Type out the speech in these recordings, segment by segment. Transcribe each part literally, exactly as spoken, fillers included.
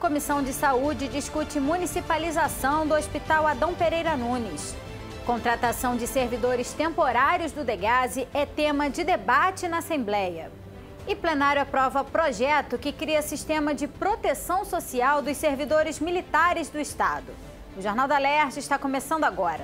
Comissão de Saúde discute municipalização do Hospital Adão Pereira Nunes. Contratação de servidores temporários do Degase é tema de debate na Assembleia. E plenário aprova projeto que cria sistema de proteção social dos servidores militares do Estado. O Jornal da Alerj está começando agora.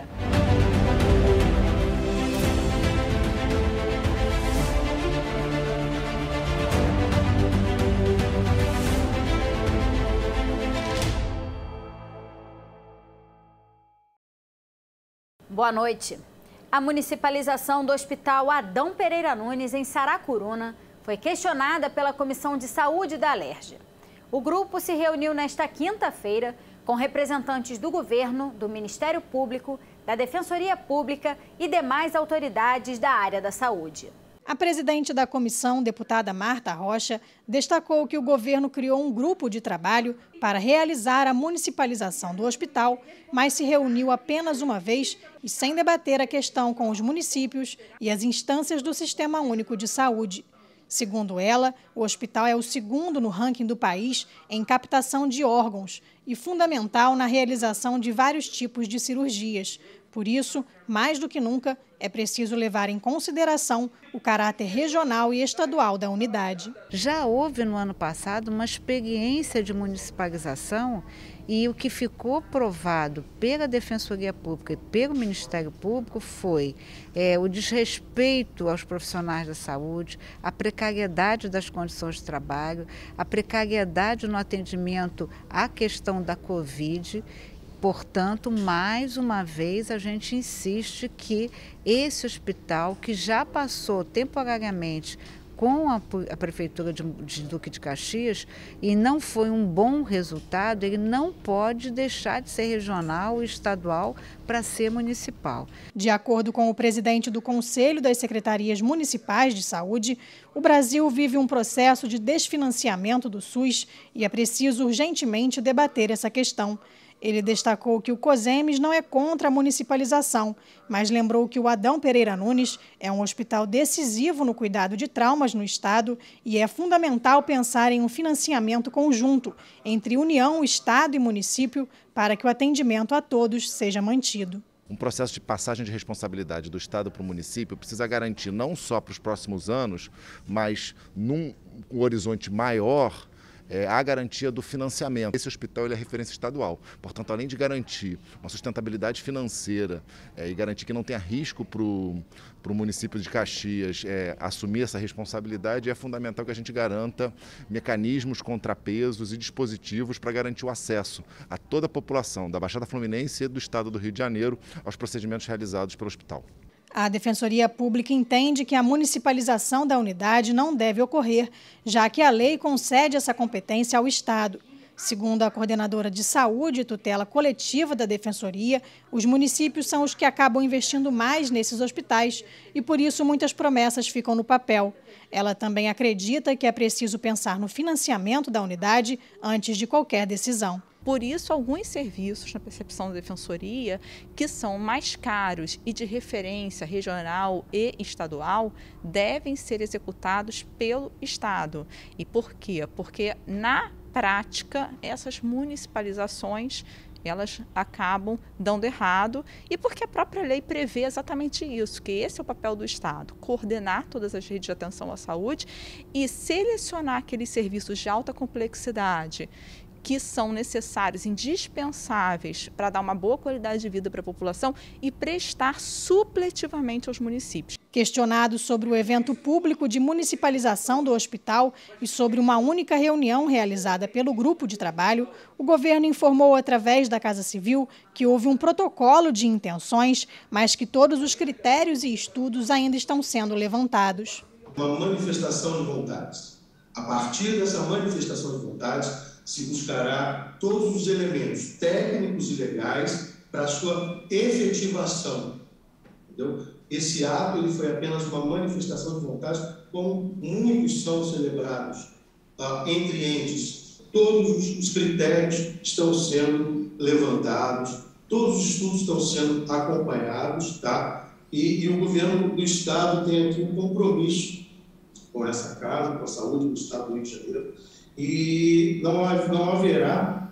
Boa noite. A municipalização do Hospital Adão Pereira Nunes, em Saracuruna, foi questionada pela Comissão de Saúde da Alerj. O grupo se reuniu nesta quinta-feira com representantes do governo, do Ministério Público, da Defensoria Pública e demais autoridades da área da saúde. A presidente da comissão, deputada Marta Rocha, destacou que o governo criou um grupo de trabalho para realizar a municipalização do hospital, mas se reuniu apenas uma vez e sem debater a questão com os municípios e as instâncias do Sistema Único de Saúde. Segundo ela, o hospital é o segundo no ranking do país em captação de órgãos e fundamental na realização de vários tipos de cirurgias. Por isso, mais do que nunca, é preciso levar em consideração o caráter regional e estadual da unidade. Já houve no ano passado uma experiência de municipalização e o que ficou provado pela Defensoria Pública e pelo Ministério Público foi é, o desrespeito aos profissionais da saúde, a precariedade das condições de trabalho, a precariedade no atendimento à questão da Covid. Portanto, mais uma vez, a gente insiste que esse hospital, que já passou temporariamente com a, a Prefeitura de, de Duque de Caxias e não foi um bom resultado, ele não pode deixar de ser regional e estadual para ser municipal. De acordo com o presidente do Conselho das Secretarias Municipais de Saúde, o Brasil vive um processo de desfinanciamento do SUS e é preciso urgentemente debater essa questão. Ele destacou que o COSEMES não é contra a municipalização, mas lembrou que o Adão Pereira Nunes é um hospital decisivo no cuidado de traumas no Estado e é fundamental pensar em um financiamento conjunto entre União, Estado e município para que o atendimento a todos seja mantido. Um processo de passagem de responsabilidade do Estado para o município precisa garantir não só para os próximos anos, mas num horizonte maior, É, a garantia do financiamento. Esse hospital ele é referência estadual, portanto, além de garantir uma sustentabilidade financeira é, e garantir que não tenha risco para o município de Caxias é, assumir essa responsabilidade, é fundamental que a gente garanta mecanismos, contrapesos e dispositivos para garantir o acesso a toda a população da Baixada Fluminense e do estado do Rio de Janeiro aos procedimentos realizados pelo hospital. A Defensoria Pública entende que a municipalização da unidade não deve ocorrer, já que a lei concede essa competência ao Estado. Segundo a coordenadora de saúde e tutela coletiva da Defensoria, os municípios são os que acabam investindo mais nesses hospitais e, por isso, muitas promessas ficam no papel. Ela também acredita que é preciso pensar no financiamento da unidade antes de qualquer decisão. Por isso, alguns serviços, na percepção da Defensoria, que são mais caros e de referência regional e estadual, devem ser executados pelo Estado. E por quê? Porque, na prática, essas municipalizações elas acabam dando errado e porque a própria lei prevê exatamente isso, que esse é o papel do Estado, coordenar todas as redes de atenção à saúde e selecionar aqueles serviços de alta complexidade que são necessários, indispensáveis para dar uma boa qualidade de vida para a população e prestar supletivamente aos municípios. Questionado sobre o evento público de municipalização do hospital e sobre uma única reunião realizada pelo grupo de trabalho, o governo informou através da Casa Civil que houve um protocolo de intenções, mas que todos os critérios e estudos ainda estão sendo levantados. Uma manifestação de vontades. A partir dessa manifestação de vontades, se buscará todos os elementos técnicos e legais para a sua efetivação. Entendeu? Esse ato ele foi apenas uma manifestação de vontade, como muitos são celebrados ah, entre entes. Todos os critérios estão sendo levantados, todos os estudos estão sendo acompanhados, tá? e, e o governo do Estado tem aqui um compromisso com essa casa, com a saúde do Estado do Rio de Janeiro, e não, não haverá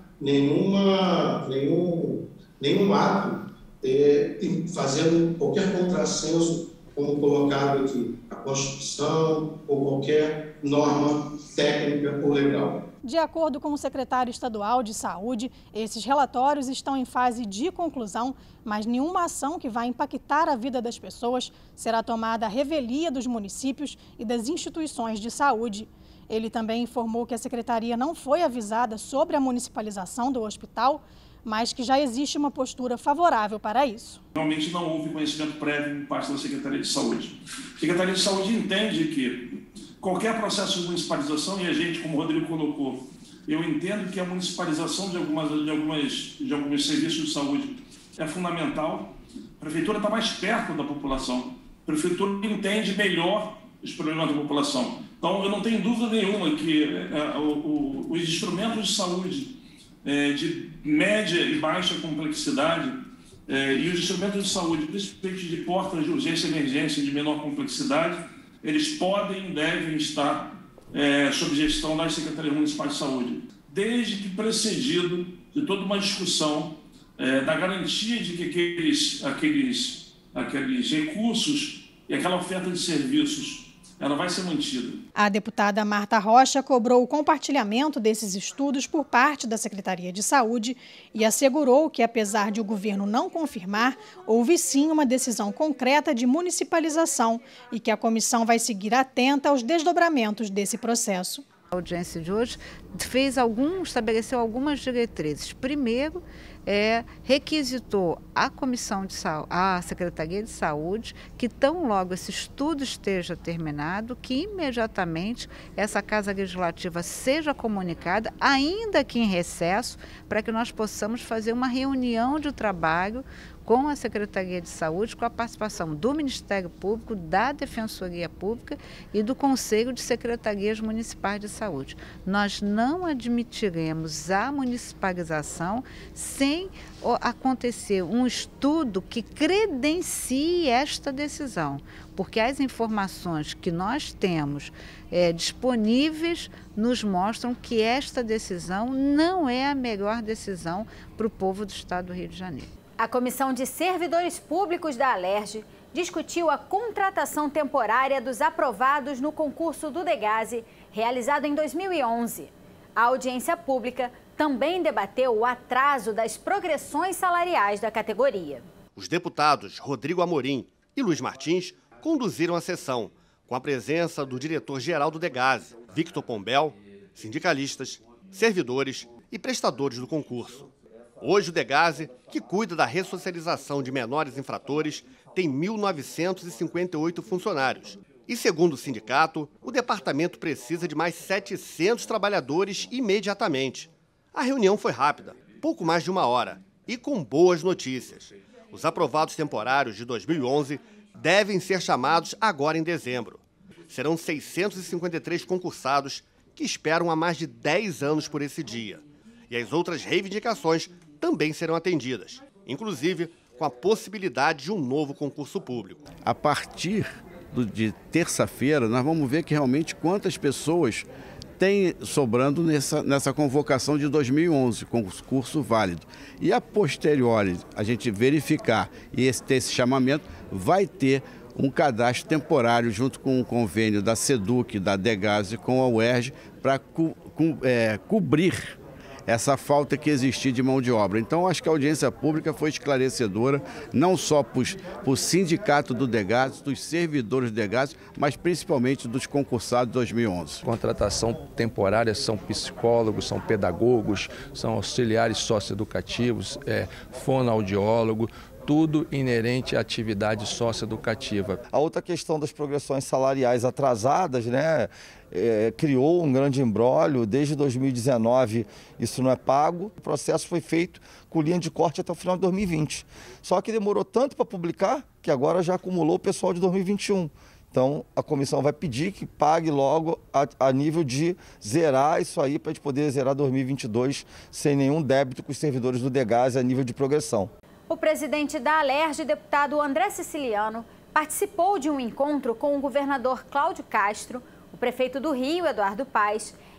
nenhuma, nenhum, nenhum ato é, fazendo qualquer contrassenso, como colocado aqui, a Constituição ou qualquer norma técnica ou legal. De acordo com o secretário estadual de Saúde, esses relatórios estão em fase de conclusão, mas nenhuma ação que vai impactar a vida das pessoas será tomada à revelia dos municípios e das instituições de saúde. Ele também informou que a secretaria não foi avisada sobre a municipalização do hospital, mas que já existe uma postura favorável para isso. Realmente não houve conhecimento prévio por parte da Secretaria de Saúde. A Secretaria de Saúde entende que qualquer processo de municipalização, e a gente, como o Rodrigo colocou, eu entendo que a municipalização de, algumas, de, algumas, de alguns serviços de saúde é fundamental. A Prefeitura está mais perto da população. A Prefeitura entende melhor os problemas da população. Então, eu não tenho dúvida nenhuma que é, o, o, os instrumentos de saúde é, de média e baixa complexidade é, e os instrumentos de saúde, principalmente de portas de urgência e emergência de menor complexidade, eles podem e devem estar é, sob gestão das Secretarias Municipais de Saúde, desde que precedido de toda uma discussão é, da garantia de que aqueles, aqueles, aqueles recursos e aquela oferta de serviços ela vai ser mantida. A deputada Marta Rocha cobrou o compartilhamento desses estudos por parte da Secretaria de Saúde e assegurou que, apesar de o governo não confirmar, houve sim uma decisão concreta de municipalização e que a comissão vai seguir atenta aos desdobramentos desse processo. A audiência de hoje fez algum, estabeleceu algumas diretrizes. Primeiro, é, requisitou à Comissão de Saúde, à Secretaria de Saúde, que tão logo esse estudo esteja terminado, que imediatamente essa Casa Legislativa seja comunicada, ainda que em recesso, para que nós possamos fazer uma reunião de trabalho com a Secretaria de Saúde, com a participação do Ministério Público, da Defensoria Pública e do Conselho de Secretarias Municipais de Saúde. Nós não admitiremos a municipalização sem acontecer um estudo que credencie esta decisão, porque as informações que nós temos é, disponíveis nos mostram que esta decisão não é a melhor decisão para o povo do Estado do Rio de Janeiro. A Comissão de Servidores Públicos da Alerj discutiu a contratação temporária dos aprovados no concurso do Degase, realizado em dois mil e onze. A audiência pública também debateu o atraso das progressões salariais da categoria. Os deputados Rodrigo Amorim e Luiz Martins conduziram a sessão, com a presença do diretor-geral do Degase, Victor Pombel, sindicalistas, servidores e prestadores do concurso. Hoje, o Degase, que cuida da ressocialização de menores infratores, tem mil novecentos e cinquenta e oito funcionários. E, segundo o sindicato, o departamento precisa de mais setecentos trabalhadores imediatamente. A reunião foi rápida, pouco mais de uma hora, e com boas notícias. Os aprovados temporários de dois mil e onze devem ser chamados agora em dezembro. Serão seiscentos e cinquenta e três concursados que esperam há mais de dez anos por esse dia. E as outras reivindicações também serão atendidas, inclusive com a possibilidade de um novo concurso público. A partir do, de terça-feira, nós vamos ver que realmente quantas pessoas tem sobrando nessa, nessa convocação de dois mil e onze, concurso válido. E a posteriori, a gente verificar e esse, ter esse chamamento, vai ter um cadastro temporário junto com o convênio da SEDUC, da Degase com a U E R J para co, co, é, cobrir essa falta que existia de mão de obra. Então, acho que a audiência pública foi esclarecedora, não só para o sindicato do Degase, dos servidores do Degase, mas principalmente dos concursados de dois mil e onze. Contratação temporária são psicólogos, são pedagogos, são auxiliares socioeducativos, é, fonoaudiólogo, tudo inerente à atividade socioeducativa. A outra questão das progressões salariais atrasadas, né, é, criou um grande imbróglio. Desde dois mil e dezenove isso não é pago. O processo foi feito com linha de corte até o final de dois mil e vinte. Só que demorou tanto para publicar que agora já acumulou o pessoal de dois mil e vinte e um. Então, a comissão vai pedir que pague logo a, a nível de zerar isso aí, para a gente poder zerar dois mil e vinte e dois sem nenhum débito com os servidores do Degase a nível de progressão. O presidente da Alerj, deputado André Siciliano, participou de um encontro com o governador Cláudio Castro, o prefeito do Rio, Eduardo Paes,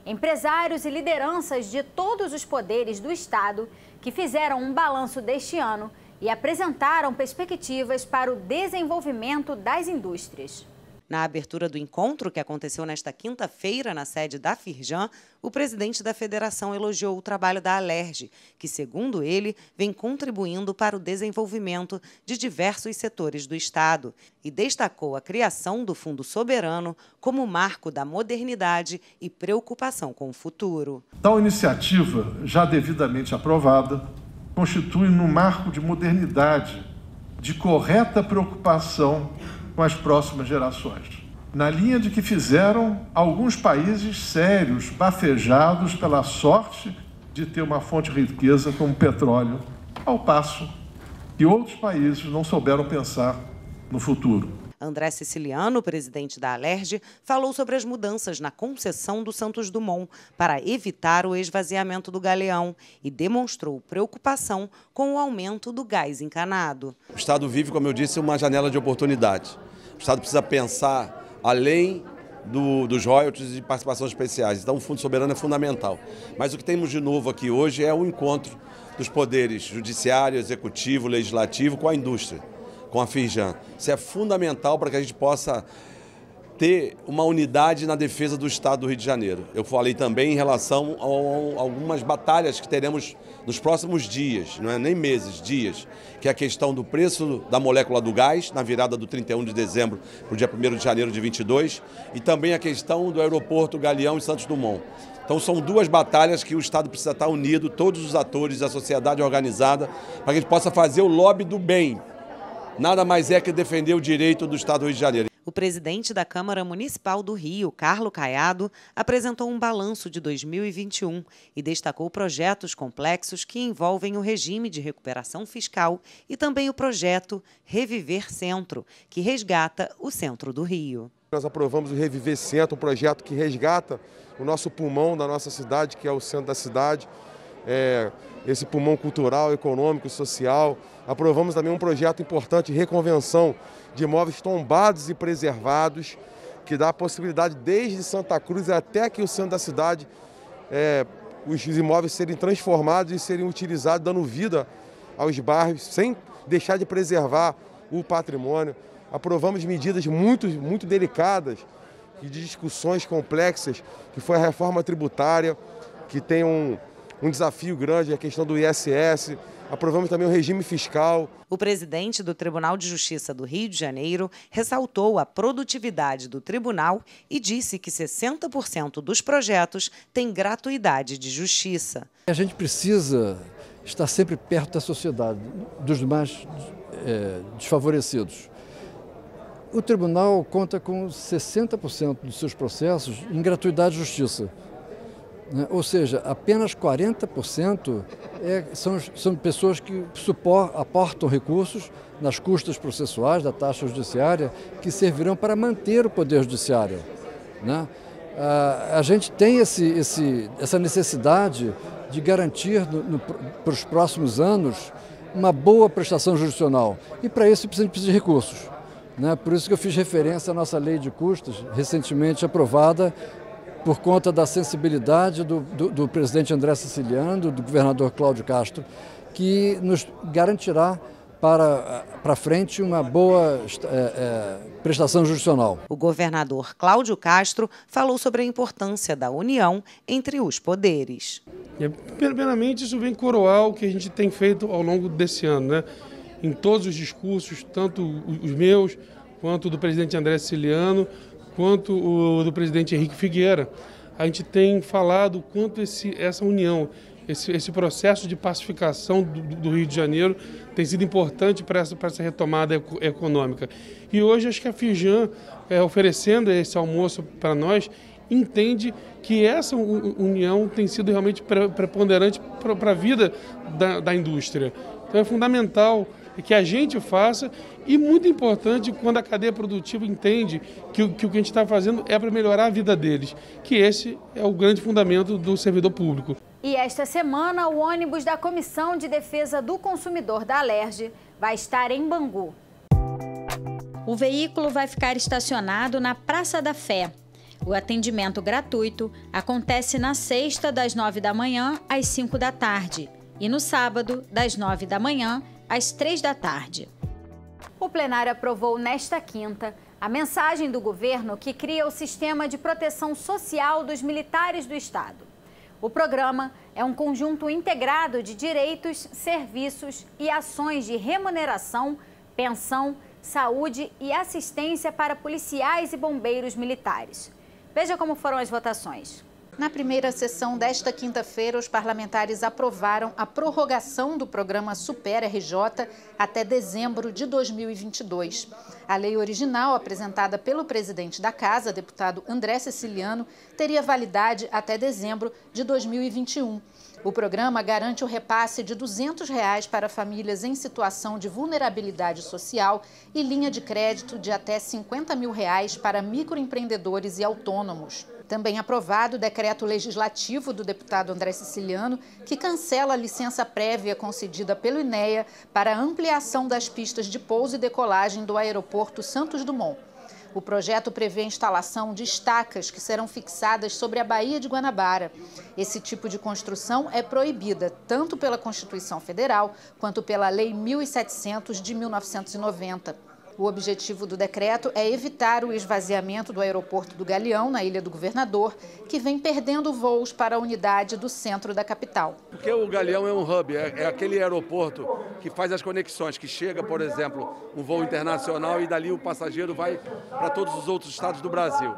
Empresários e lideranças de todos os poderes do Estado que fizeram um balanço deste ano e apresentaram perspectivas para o desenvolvimento das indústrias. Na abertura do encontro, que aconteceu nesta quinta-feira na sede da Firjan, o presidente da federação elogiou o trabalho da Alerj, que, segundo ele, vem contribuindo para o desenvolvimento de diversos setores do Estado, e destacou a criação do Fundo Soberano como marco da modernidade e preocupação com o futuro. Tal iniciativa, já devidamente aprovada, constitui um marco de modernidade, de correta preocupação com as próximas gerações, na linha de que fizeram alguns países sérios, bafejados pela sorte de ter uma fonte de riqueza como petróleo, ao passo que outros países não souberam pensar no futuro. André Siciliano, presidente da Alerj, falou sobre as mudanças na concessão do Santos Dumont para evitar o esvaziamento do Galeão e demonstrou preocupação com o aumento do gás encanado. O Estado vive, como eu disse, uma janela de oportunidade. O Estado precisa pensar além do, dos royalties e participações especiais. Então o Fundo Soberano é fundamental. Mas o que temos de novo aqui hoje é o encontro dos poderes judiciário, executivo, legislativo com a indústria, com a Firjan. Isso é fundamental para que a gente possa ter uma unidade na defesa do Estado do Rio de Janeiro. Eu falei também em relação a algumas batalhas que teremos nos próximos dias, não é nem meses, dias, que é a questão do preço da molécula do gás, na virada do trinta e um de dezembro para o dia primeiro de janeiro de vinte e dois, e também a questão do aeroporto Galeão e Santos Dumont. Então são duas batalhas que o Estado precisa estar unido, todos os atores da sociedade organizada, para que a gente possa fazer o lobby do bem. Nada mais é que defender o direito do Estado do Rio de Janeiro. O presidente da Câmara Municipal do Rio, Carlos Caiado, apresentou um balanço de dois mil e vinte e um e destacou projetos complexos que envolvem o regime de recuperação fiscal e também o projeto Reviver Centro, que resgata o centro do Rio. Nós aprovamos o Reviver Centro, um projeto que resgata o nosso pulmão da nossa cidade, que é o centro da cidade, é, esse pulmão cultural, econômico, social. Aprovamos também um projeto importante de reconvenção de imóveis tombados e preservados, que dá a possibilidade desde Santa Cruz até aqui o centro da cidade, é, os imóveis serem transformados e serem utilizados, dando vida aos bairros, sem deixar de preservar o patrimônio. Aprovamos medidas muito, muito delicadas e de discussões complexas, que foi a reforma tributária, que tem um, um desafio grande, a questão do I S S. Aprovamos também o regime fiscal. O presidente do Tribunal de Justiça do Rio de Janeiro ressaltou a produtividade do tribunal e disse que sessenta por cento dos projetos têm gratuidade de justiça. A gente precisa estar sempre perto da sociedade, dos mais é, desfavorecidos. O tribunal conta com sessenta por cento dos seus processos em gratuidade de justiça. Ou seja, apenas quarenta por cento é, são, são pessoas que supor, aportam recursos nas custas processuais da taxa judiciária que servirão para manter o poder judiciário. Né? A, a gente tem esse, esse, essa necessidade de garantir no, no, para os próximos anos uma boa prestação jurisdicional e para isso precisa, precisa de recursos. Né? Por isso que eu fiz referência à nossa lei de custos, recentemente aprovada, por conta da sensibilidade do, do, do presidente André Siciliano, do governador Cláudio Castro, que nos garantirá para, para frente uma boa é, é, prestação jurisdicional. O governador Cláudio Castro falou sobre a importância da união entre os poderes. Primeiramente, isso vem coroar o que a gente tem feito ao longo desse ano, né? Em todos os discursos, tanto os meus, quanto do presidente André Siciliano, quanto o do presidente Henrique Figueira, a gente tem falado quanto esse, essa união, esse, esse processo de pacificação do, do Rio de Janeiro tem sido importante para essa, para essa retomada econômica. E hoje acho que a Firjan, é, oferecendo esse almoço para nós, entende que essa união tem sido realmente preponderante para a vida da, da indústria. Então é fundamental que a gente faça e muito importante quando a cadeia produtiva entende que, que o que a gente está fazendo é para melhorar a vida deles, que esse é o grande fundamento do servidor público. E esta semana o ônibus da Comissão de Defesa do Consumidor da Alerj vai estar em Bangu. O veículo vai ficar estacionado na Praça da Fé. O atendimento gratuito acontece na sexta, das nove da manhã às cinco da tarde, e no sábado, das nove da manhã às três da tarde. O plenário aprovou nesta quinta a mensagem do governo que cria o Sistema de Proteção Social dos Militares do Estado. O programa é um conjunto integrado de direitos, serviços e ações de remuneração, pensão, saúde e assistência para policiais e bombeiros militares. Veja como foram as votações. Na primeira sessão desta quinta-feira, os parlamentares aprovaram a prorrogação do programa Super R J até dezembro de dois mil e vinte e dois. A lei original, apresentada pelo presidente da Casa, deputado André Siciliano, teria validade até dezembro de dois mil e vinte e um. O programa garante o repasse de duzentos reais para famílias em situação de vulnerabilidade social e linha de crédito de até cinquenta mil reais para microempreendedores e autônomos. Também aprovado o decreto legislativo do deputado André Siciliano, que cancela a licença prévia concedida pelo INEA para a ampliação das pistas de pouso e decolagem do aeroporto Santos Dumont. O projeto prevê a instalação de estacas que serão fixadas sobre a Baía de Guanabara. Esse tipo de construção é proibida tanto pela Constituição Federal quanto pela Lei mil e setecentos de mil novecentos e noventa. O objetivo do decreto é evitar o esvaziamento do aeroporto do Galeão, na Ilha do Governador, que vem perdendo voos para a unidade do centro da capital. Porque o Galeão é um hub, é, é aquele aeroporto que faz as conexões, que chega, por exemplo, um voo internacional e dali o passageiro vai para todos os outros estados do Brasil.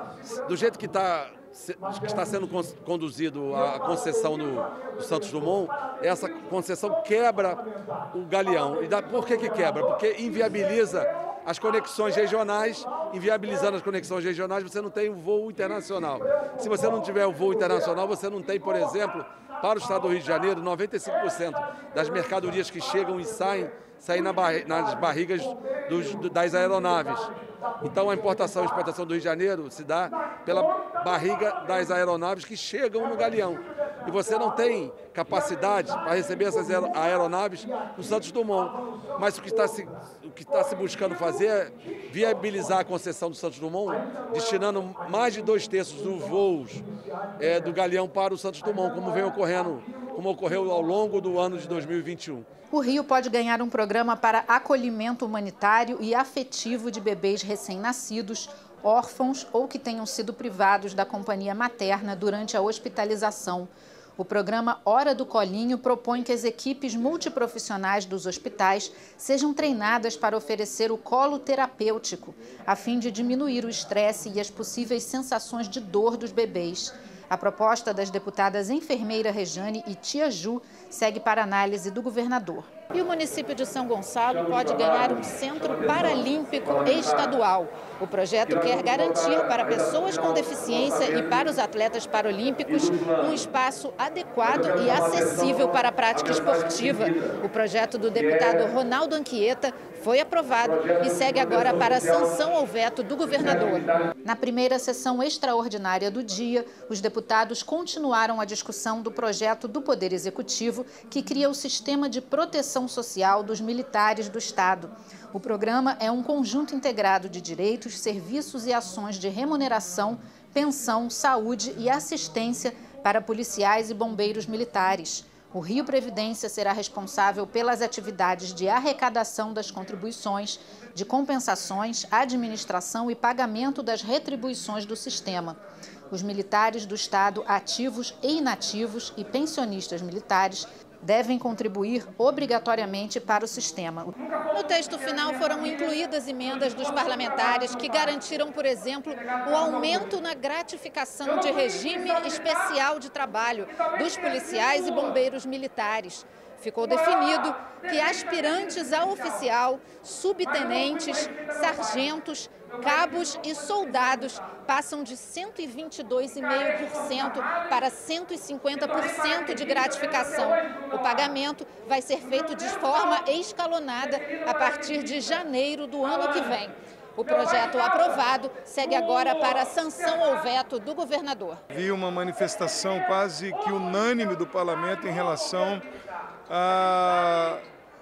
Do jeito que está... que está sendo conduzido a concessão do, do Santos Dumont, essa concessão quebra o Galeão. E da, por que que quebra? Porque inviabiliza as conexões regionais, inviabilizando as conexões regionais, você não tem um voo internacional. Se você não tiver um voo internacional, você não tem, por exemplo, para o estado do Rio de Janeiro, noventa e cinco por cento das mercadorias que chegam e saem, saem na barri, nas barrigas dos, das aeronaves. Então a importação e exportação do Rio de Janeiro se dá pela barriga das aeronaves que chegam no Galeão. E você não tem capacidade para receber essas aeronaves no Santos Dumont. Mas o que está se, o que está se buscando fazer é viabilizar a concessão do Santos Dumont, destinando mais de dois terços dos voos é, do Galeão para o Santos Dumont, como vem ocorrendo, como ocorreu ao longo do ano de dois mil e vinte e um. O Rio pode ganhar um programa para acolhimento humanitário e afetivo de bebês recém-nascidos, órfãos ou que tenham sido privados da companhia materna durante a hospitalização. O programa Hora do Colinho propõe que as equipes multiprofissionais dos hospitais sejam treinadas para oferecer o colo terapêutico, a fim de diminuir o estresse e as possíveis sensações de dor dos bebês. A proposta das deputadas enfermeira Rejane e Tia Ju segue para análise do governador. E o município de São Gonçalo pode ganhar um centro paralímpico estadual. O projeto quer garantir para pessoas com deficiência e para os atletas paralímpicos um espaço adequado e acessível para a prática esportiva. O projeto do deputado Ronaldo Anchieta foi aprovado e segue agora para a sanção ao veto do governador. Na primeira sessão extraordinária do dia, os deputados continuaram a discussão do projeto do Poder Executivo que cria o Sistema de Proteção Social dos Militares do Estado. O programa é um conjunto integrado de direitos, serviços e ações de remuneração, pensão, saúde e assistência para policiais e bombeiros militares. O Rio Previdência será responsável pelas atividades de arrecadação das contribuições, de compensações, administração e pagamento das retribuições do sistema. Os militares do Estado, ativos e inativos, e pensionistas militares devem contribuir obrigatoriamente para o sistema. No texto final foram incluídas emendas dos parlamentares que garantiram, por exemplo, o aumento na gratificação de regime especial de trabalho dos policiais e bombeiros militares. Ficou definido que aspirantes a oficial, subtenentes, sargentos, cabos e soldados passam de cento e vinte e dois vírgula cinco por cento para cento e cinquenta por cento de gratificação. O pagamento vai ser feito de forma escalonada a partir de janeiro do ano que vem. O projeto aprovado segue agora para a sanção ao veto do governador. Vi uma manifestação quase que unânime do parlamento em relação a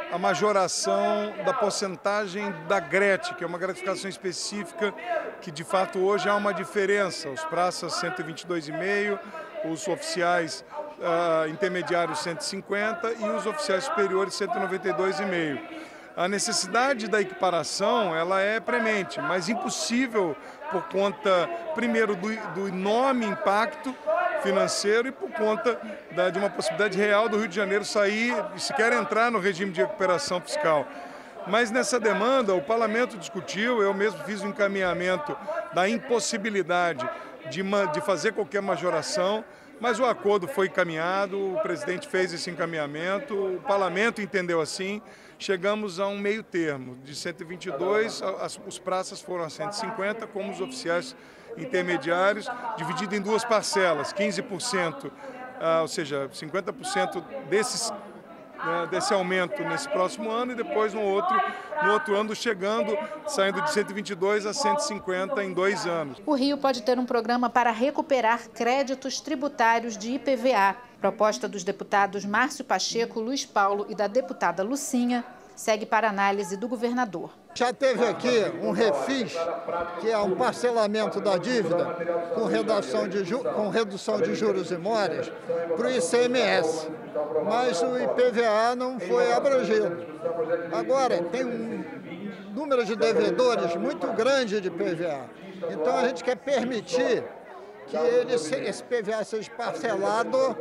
a majoração da porcentagem da Gret, que é uma gratificação específica, que de fato hoje há uma diferença. Os praças cento e vinte e dois vírgula cinco, os oficiais uh, intermediários cento e cinquenta e os oficiais superiores cento e noventa e dois vírgula cinco. A necessidade da equiparação ela é premente, mas impossível por conta, primeiro, do, do enorme impacto financeiro e por conta da, de uma possibilidade real do Rio de Janeiro sair e sequer entrar no regime de recuperação fiscal. Mas nessa demanda o parlamento discutiu, eu mesmo fiz um encaminhamento da impossibilidade de, de fazer qualquer majoração, mas o acordo foi encaminhado, o presidente fez esse encaminhamento, o parlamento entendeu assim, chegamos a um meio termo, de cento e vinte e dois, as, os praças foram a cento e cinquenta, como os oficiais intermediários, dividido em duas parcelas, quinze por cento, ah, ou seja, cinquenta por cento desses, né, desse aumento nesse próximo ano e depois no outro, no outro ano chegando, saindo de cento e vinte e dois a cento e cinquenta em dois anos. O Rio pode ter um programa para recuperar créditos tributários de I P V A. Proposta dos deputados Márcio Pacheco, Luiz Paulo e da deputada Lucinha segue para análise do governador. Já teve aqui um refis, que é um parcelamento da dívida com redução de, ju com redução de juros e moras para o I C M S, mas o I P V A não foi abrangido. Agora, tem um número de devedores muito grande de I P V A, então a gente quer permitir que ele, esse I P V A seja parcelado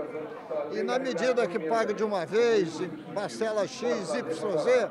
e na medida que paga de uma vez, parcela X, Y, Z,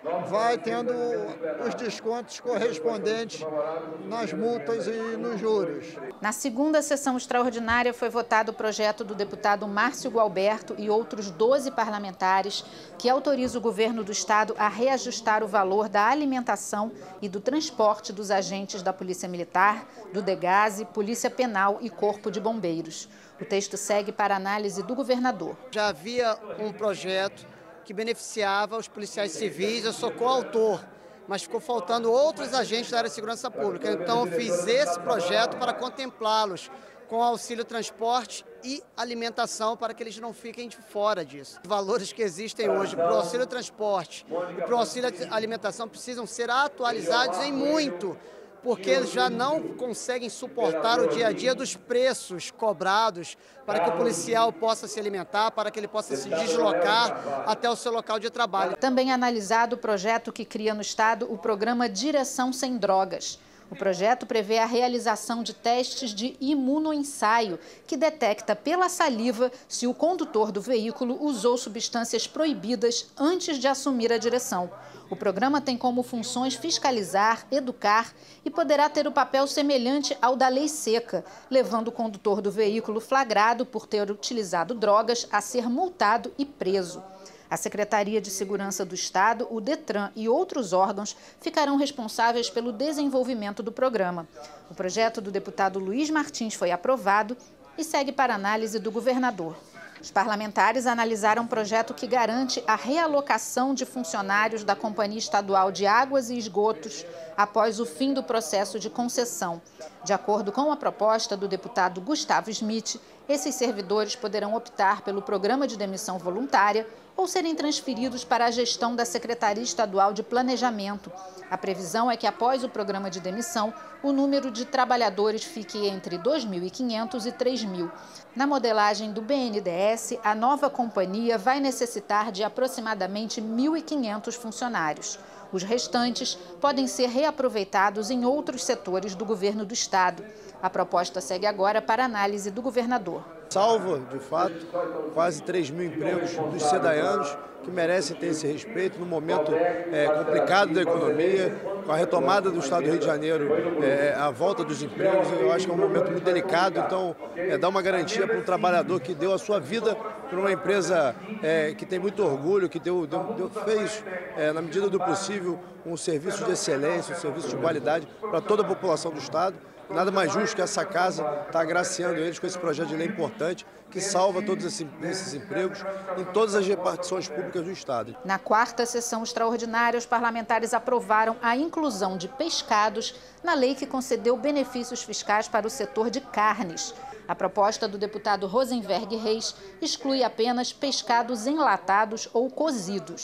vai tendo os descontos correspondentes nas multas e nos juros. Na segunda sessão extraordinária foi votado o projeto do deputado Márcio Gualberto e outros doze parlamentares que autoriza o governo do estado a reajustar o valor da alimentação e do transporte dos agentes da Polícia Militar, do Degase, Polícia Penal e Corpo de Bombeiros. O texto segue para análise do governador. Já havia um projeto que beneficiava os policiais civis, eu sou coautor, mas ficou faltando outros agentes da área de segurança pública. Então eu fiz esse projeto para contemplá-los com auxílio transporte e alimentação para que eles não fiquem de fora disso. Os valores que existem hoje para o auxílio transporte e para o auxílio alimentação precisam ser atualizados em muito, porque eles já não conseguem suportar o dia a dia dos preços cobrados para que o policial possa se alimentar, para que ele possa se deslocar até o seu local de trabalho. Também analisado o projeto que cria no estado o programa Direção Sem Drogas. O projeto prevê a realização de testes de imunoensaio, que detecta pela saliva se o condutor do veículo usou substâncias proibidas antes de assumir a direção. O programa tem como funções fiscalizar, educar e poderá ter o papel semelhante ao da lei seca, levando o condutor do veículo flagrado por ter utilizado drogas a ser multado e preso. A Secretaria de Segurança do Estado, o Detran e outros órgãos ficarão responsáveis pelo desenvolvimento do programa. O projeto do deputado Luiz Martins foi aprovado e segue para análise do governador. Os parlamentares analisaram um projeto que garante a realocação de funcionários da Companhia Estadual de Águas e Esgotos após o fim do processo de concessão. De acordo com a proposta do deputado Gustavo Smith, esses servidores poderão optar pelo programa de demissão voluntária ou serem transferidos para a gestão da Secretaria Estadual de Planejamento. A previsão é que, após o programa de demissão, o número de trabalhadores fique entre dois mil e quinhentos e três mil. Na modelagem do B N D E S, a nova companhia vai necessitar de aproximadamente mil e quinhentos funcionários. Os restantes podem ser reaproveitados em outros setores do governo do estado. A proposta segue agora para análise do governador. Salva, de fato, quase três mil empregos dos sedaianos que merecem ter esse respeito no momento é, complicado da economia, com a retomada do estado do Rio de Janeiro, é, a volta dos empregos. Eu acho que é um momento muito delicado, então é, dá uma garantia para um trabalhador que deu a sua vida para uma empresa é, que tem muito orgulho, que deu, deu, deu, fez, é, na medida do possível, um serviço de excelência, um serviço de qualidade para toda a população do estado. Nada mais justo que essa casa estar agraciando eles com esse projeto de lei importante que salva todos esses empregos em todas as repartições públicas do estado. Na quarta sessão extraordinária, os parlamentares aprovaram a inclusão de pescados na lei que concedeu benefícios fiscais para o setor de carnes. A proposta do deputado Rosenberg Reis exclui apenas pescados enlatados ou cozidos.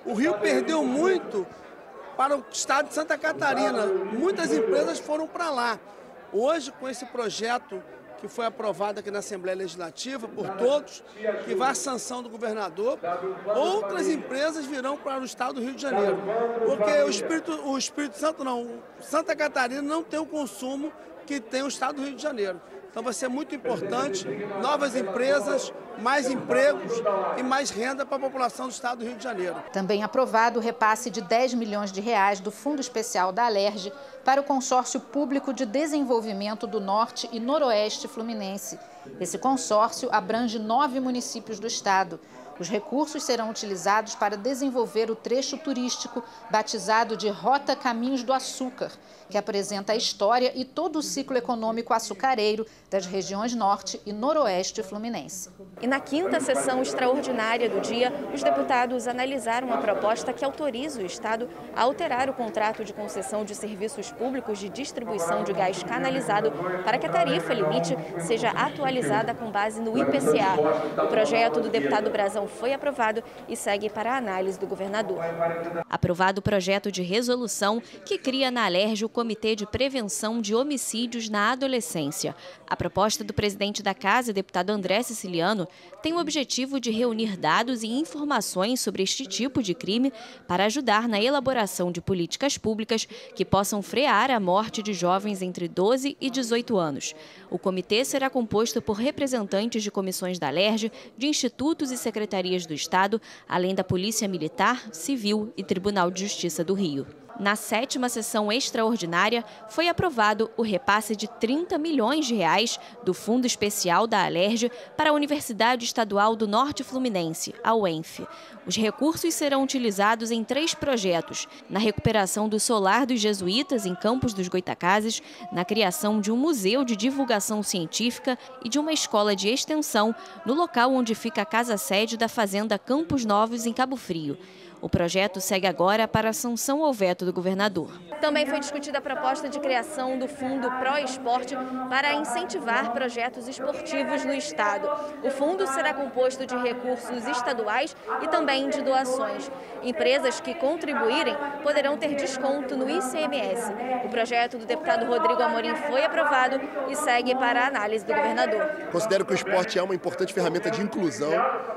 O Rio perdeu muito para o estado de Santa Catarina. Muitas empresas foram para lá. Hoje, com esse projeto que foi aprovado aqui na Assembleia Legislativa por todos, que vai à sanção do governador, outras empresas virão para o estado do Rio de Janeiro. Porque o Espírito, o Espírito Santo não, Santa Catarina não tem o consumo que tem o estado do Rio de Janeiro. Então vai ser muito importante, novas empresas, mais empregos e mais renda para a população do estado do Rio de Janeiro. Também aprovado o repasse de dez milhões de reais do Fundo Especial da Alerj para o Consórcio Público de Desenvolvimento do Norte e Noroeste Fluminense. Esse consórcio abrange nove municípios do estado. Os recursos serão utilizados para desenvolver o trecho turístico batizado de Rota Caminhos do Açúcar, que apresenta a história e todo o ciclo econômico açucareiro das regiões norte e noroeste fluminense. E na quinta sessão extraordinária do dia, os deputados analisaram a proposta que autoriza o Estado a alterar o contrato de concessão de serviços públicos de distribuição de gás canalizado para que a tarifa limite seja atualizada com base no I P C A. O projeto do deputado Brazão foi aprovado e segue para a análise do governador. Aprovado o projeto de resolução que cria na Alerj o Comitê de Prevenção de Homicídios na Adolescência. A proposta do presidente da Casa, deputado André Siciliano, tem o objetivo de reunir dados e informações sobre este tipo de crime para ajudar na elaboração de políticas públicas que possam frear a morte de jovens entre doze e dezoito anos. O comitê será composto por representantes de comissões da Alerj, de institutos e secretarias do Estado, além da Polícia Militar, Civil e Tribunal de Justiça do Rio. Na sétima sessão extraordinária, foi aprovado o repasse de trinta milhões de reais do Fundo Especial da Alerj para a Universidade Estadual do Norte Fluminense, a U E N F. Os recursos serão utilizados em três projetos: na recuperação do solar dos jesuítas em Campos dos Goitacazes, na criação de um museu de divulgação científica e de uma escola de extensão no local onde fica a casa-sede da Fazenda Campos Novos, em Cabo Frio. O projeto segue agora para a sanção ao veto do governador. Também foi discutida a proposta de criação do Fundo Pro Esporte para incentivar projetos esportivos no estado. O fundo será composto de recursos estaduais e também de doações. Empresas que contribuírem poderão ter desconto no I C M S. O projeto do deputado Rodrigo Amorim foi aprovado e segue para a análise do governador. Considero que o esporte é uma importante ferramenta de inclusão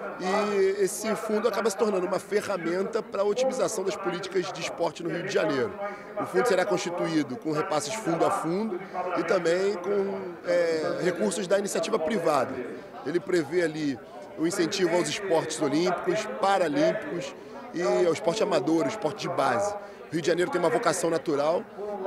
e esse fundo acaba se tornando uma ferramenta para a otimização das políticas de esporte no Rio de Janeiro. O fundo será constituído com repasses fundo a fundo e também com é, recursos da iniciativa privada. Ele prevê ali o incentivo aos esportes olímpicos, paralímpicos e ao esporte amador, o esporte de base. O Rio de Janeiro tem uma vocação natural,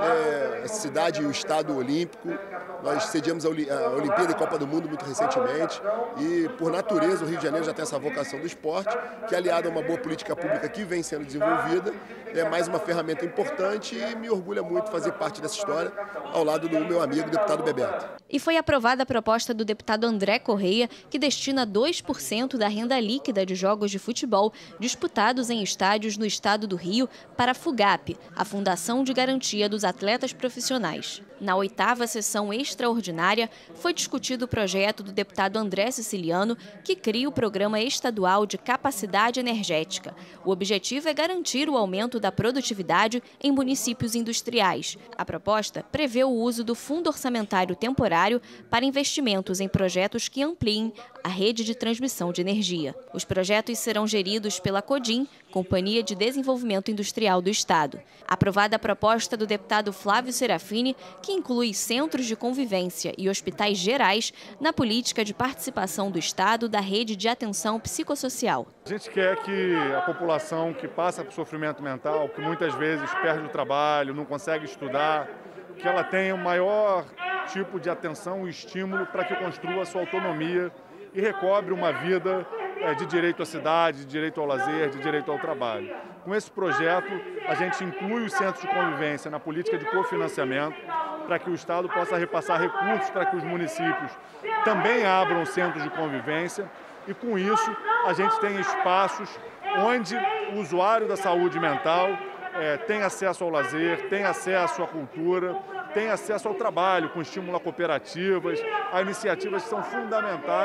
é, a cidade e o estado olímpico. Nós sediamos a Olimpíada e Copa do Mundo muito recentemente e, por natureza, o Rio de Janeiro já tem essa vocação do esporte, que, aliado a uma boa política pública que vem sendo desenvolvida, é mais uma ferramenta importante e me orgulha muito fazer parte dessa história ao lado do meu amigo, deputado Bebeto. E foi aprovada a proposta do deputado André Correia, que destina dois por cento da renda líquida de jogos de futebol disputados em estádios no estado do Rio para a FUGAP, a Fundação de Garantia dos Atletas Profissionais. Na oitava sessão extraordinária, foi discutido o projeto do deputado André Siciliano, que cria o Programa Estadual de Capacidade Energética. O objetivo é garantir o aumento da produtividade em municípios industriais. A proposta prevê o uso do Fundo Orçamentário Temporário para investimentos em projetos que ampliem a rede de transmissão de energia. Os projetos serão geridos pela CODIM, Companhia de Desenvolvimento Industrial do Estado. Aprovada a proposta do deputado Flávio Serafini, que inclui centros de convivência e hospitais gerais na política de participação do Estado da rede de atenção psicossocial. A gente quer que a população que passa por sofrimento mental, que muitas vezes perde o trabalho, não consegue estudar, que ela tenha o maior tipo de atenção e estímulo para que construa a sua autonomia e recobre uma vida de direito à cidade, de direito ao lazer, de direito ao trabalho. Com esse projeto, a gente inclui os centros de convivência na política de cofinanciamento, para que o Estado possa repassar recursos para que os municípios também abram centros de convivência e, com isso, a gente tem espaços onde o usuário da saúde mental é, tem acesso ao lazer, tem acesso à cultura, tem acesso ao trabalho, com estímulo a cooperativas, a iniciativas que são fundamentais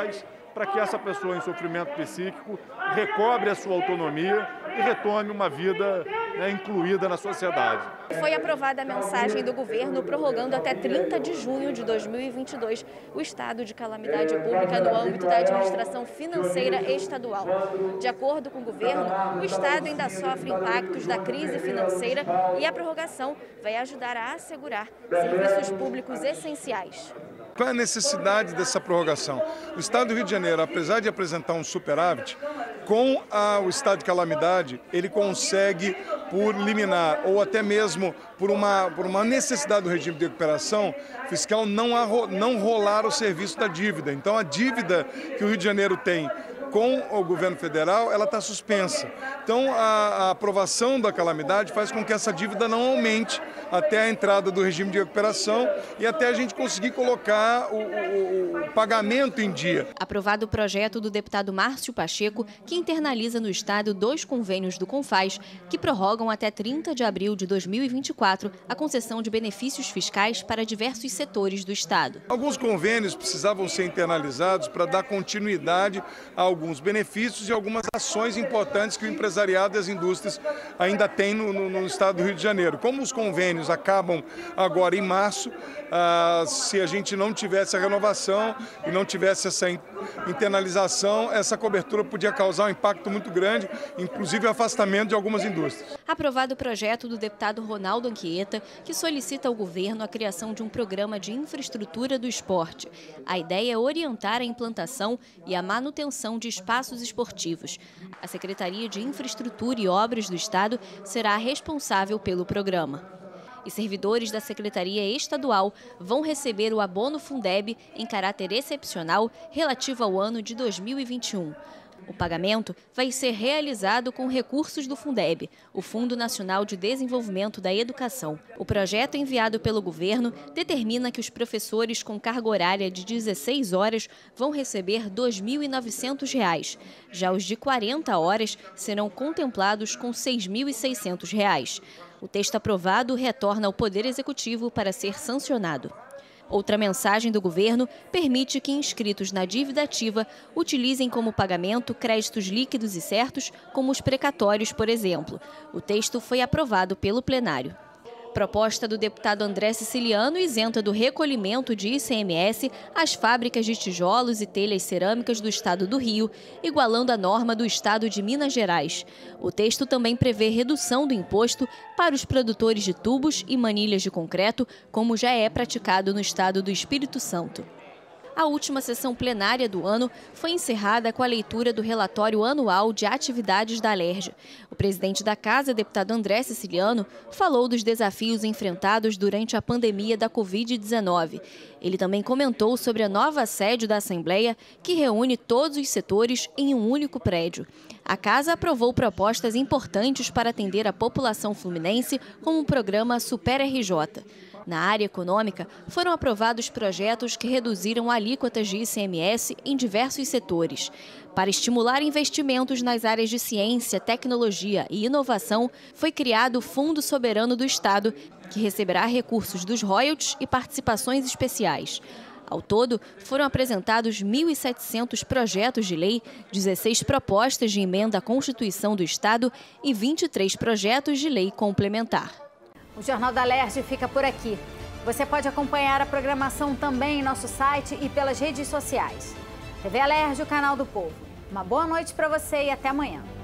para que essa pessoa em sofrimento psíquico recobre a sua autonomia e retome uma vida, né, incluída na sociedade. Foi aprovada a mensagem do governo prorrogando até trinta de junho de dois mil e vinte e dois o estado de calamidade pública no âmbito da administração financeira estadual. De acordo com o governo, o estado ainda sofre impactos da crise financeira e a prorrogação vai ajudar a assegurar serviços públicos essenciais. Qual é a necessidade dessa prorrogação? O Estado do Rio de Janeiro, apesar de apresentar um superávit, com a, o estado de calamidade, ele consegue, por liminar ou até mesmo por uma, por uma necessidade do regime de recuperação fiscal, não, arro, não rolar o serviço da dívida. Então, a dívida que o Rio de Janeiro tem com o governo federal, ela está suspensa. Então, a, a aprovação da calamidade faz com que essa dívida não aumente até a entrada do regime de recuperação e até a gente conseguir colocar o, o, o pagamento em dia. Aprovado o projeto do deputado Márcio Pacheco, que internaliza no estado dois convênios do Confaz, que prorrogam até trinta de abril de dois mil e vinte e quatro a concessão de benefícios fiscais para diversos setores do estado. Alguns convênios precisavam ser internalizados para dar continuidade a alguns benefícios e algumas ações importantes que o empresariado e as indústrias ainda têm no, no, no estado do Rio de Janeiro. Como os convênios acabam agora em março, ah, se a gente não tivesse a renovação e não tivesse essa internalização, essa cobertura podia causar um impacto muito grande, inclusive o afastamento de algumas indústrias. Aprovado o projeto do deputado Ronaldo Anchieta, que solicita ao governo a criação de um programa de infraestrutura do esporte. A ideia é orientar a implantação e a manutenção de espaços esportivos. A Secretaria de Infraestrutura e Obras do Estado será a responsável pelo programa. E servidores da Secretaria Estadual vão receber o abono Fundeb em caráter excepcional relativo ao ano de dois mil e vinte e um. O pagamento vai ser realizado com recursos do Fundeb, o Fundo Nacional de Desenvolvimento da Educação. O projeto enviado pelo governo determina que os professores com carga horária de dezesseis horas vão receber dois mil e novecentos reais. Já os de quarenta horas serão contemplados com seis mil e seiscentos reais. O texto aprovado retorna ao Poder Executivo para ser sancionado. Outra mensagem do governo permite que inscritos na dívida ativa utilizem como pagamento créditos líquidos e certos, como os precatórios, por exemplo. O texto foi aprovado pelo plenário. Proposta do deputado André Siciliano isenta do recolhimento de I C M S as fábricas de tijolos e telhas cerâmicas do estado do Rio, igualando a norma do estado de Minas Gerais. O texto também prevê redução do imposto para os produtores de tubos e manilhas de concreto, como já é praticado no estado do Espírito Santo. A última sessão plenária do ano foi encerrada com a leitura do relatório anual de atividades da Alerj. O presidente da Casa, deputado André Siciliano, falou dos desafios enfrentados durante a pandemia da covid dezenove. Ele também comentou sobre a nova sede da Assembleia, que reúne todos os setores em um único prédio. A Casa aprovou propostas importantes para atender a população fluminense, como o programa Super R J. Na área econômica, foram aprovados projetos que reduziram alíquotas de I C M S em diversos setores. Para estimular investimentos nas áreas de ciência, tecnologia e inovação, foi criado o Fundo Soberano do Estado, que receberá recursos dos royalties e participações especiais. Ao todo, foram apresentados mil e setecentos projetos de lei, dezesseis propostas de emenda à Constituição do Estado e vinte e três projetos de lei complementar. O Jornal da Alerj fica por aqui. Você pode acompanhar a programação também em nosso site e pelas redes sociais. T V Alerj, o canal do povo. Uma boa noite para você e até amanhã.